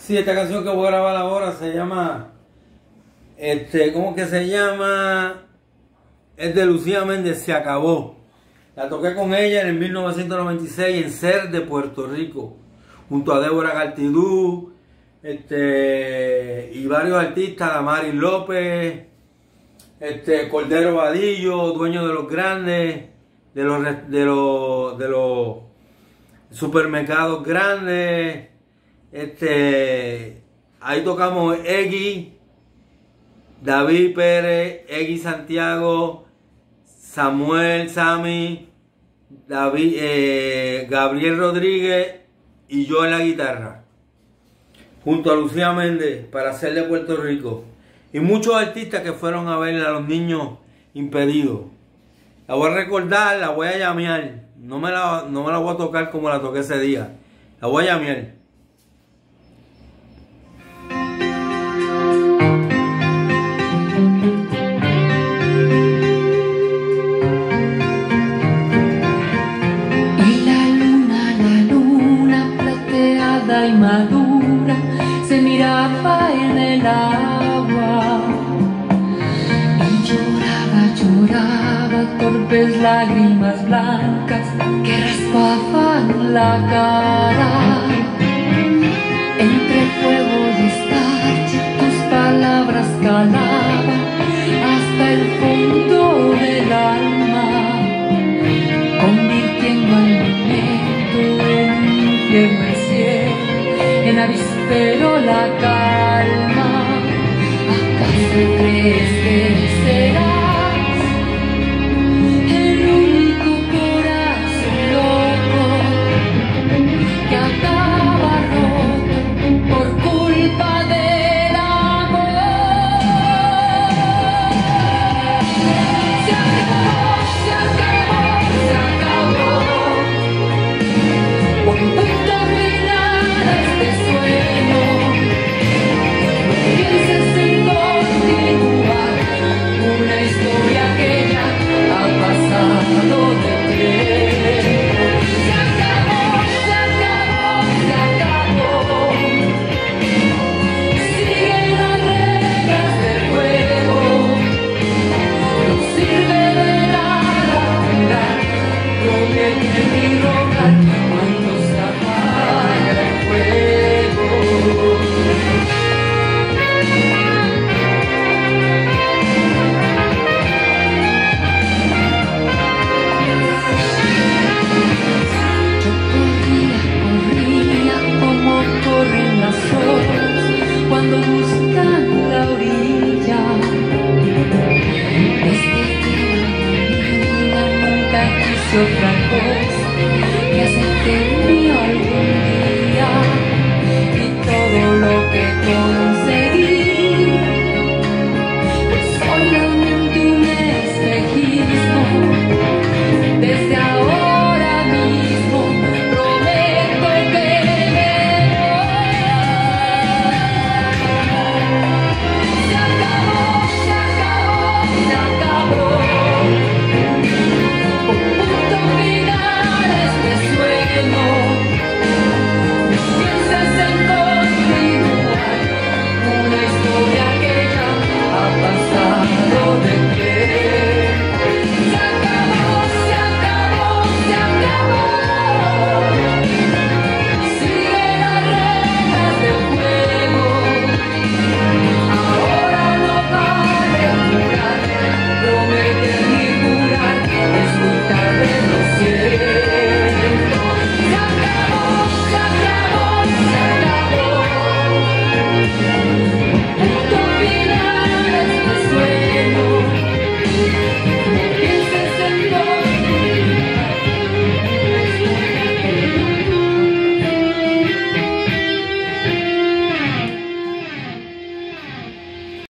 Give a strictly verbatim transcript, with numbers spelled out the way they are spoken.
Sí, esta canción que voy a grabar ahora se llama, este, ¿cómo que se llama? Es de Lucía Méndez, Se Acabó. La toqué con ella en el mil novecientos noventa y seis en Ser de Puerto Rico, junto a Débora Gartidú, este, y varios artistas, Damaris López, este, Cordero Vadillo, Dueño de los Grandes, de los, de los, de los supermercados grandes. Este, ahí tocamos Eggy, David Pérez, Eggy Santiago, Samuel, Sammy, David, eh, Gabriel Rodríguez y yo en la guitarra, junto a Lucía Méndez, para Ser de Puerto Rico, y muchos artistas que fueron a ver a los niños impedidos. La voy a recordar, la voy a llamear, no me la, no me la voy a tocar como la toqué ese día, la voy a llamear. Y madura se miraba en el agua y lloraba, lloraba torpes lágrimas blancas que raspaban la cara. Entre fuego y escarcha tus palabras calaban hasta el fondo del alma, convirtiendo al momento en un infierno el cielo, en avispero la calma. ¿Acaso crees que serás el único corazón loco que acaba roto por culpa del amor? Se acabó, se acabó, se acabó. Por un punto final a este sueño, no pienses en continuar una historia que ya ha pasado de tiempo. Se acabó, se acabó, se acabó. Sigue las reglas del juego. No sirve de nada jurar, prometer y rogar cuando se apaga el fuego. Yo corría, corría como corren las olas cuando buscan la orilla. Desde que la vida nunca quise otra cosa